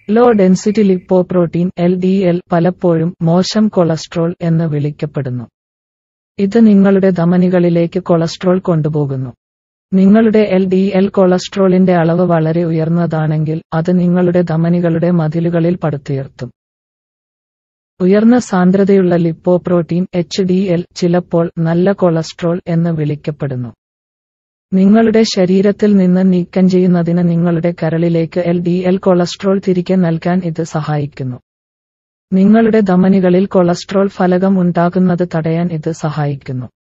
Law density lipoprotein LDL പലപ്പോഴും മോശം cholesterol എന്ന് വിളിക്കപ്പെടുന്നു. ഇത് നിങ്ങളുടെ ധമനികളിലേക്ക് കൊളസ്ട്രോൾ കൊണ്ടുപോകുന്നു. നിങ്ങളുടെ LDL കൊളസ്ട്രോളിന്റെ അളവ് വളരെ ഉയർന്നതാണെങ്കിൽ അത് നിങ്ങളുടെ ധമനികളുടെ മതിലുകളിൽ പടുത്തുയർത്തും. ഉയർന്ന സാന്ദ്രതയുള്ള ലിപ്പോപ്രോട്ടീൻ HDL ചിലപ്പോൾ നല്ല കൊളസ്ട്രോൾ എന്ന് വിളിക്കപ്പെടുന്നു. നിങ്ങളുടെ ശരീരത്തിൽ നിന്ന് നീക്കം ചെയ്യുന്നതിന് നിങ്ങളുടെ കരളിലേക്ക് LDL കൊളസ്ട്രോൾ തിരികെ നൽകാൻ ഇത് സഹായിക്കുന്നു. നിങ്ങളുടെ ധമനികളിൽ കൊളസ്ട്രോൾ ഫലകം ഉണ്ടാകുന്നത് തടയാൻ ഇത് സഹായിക്കുന്നു.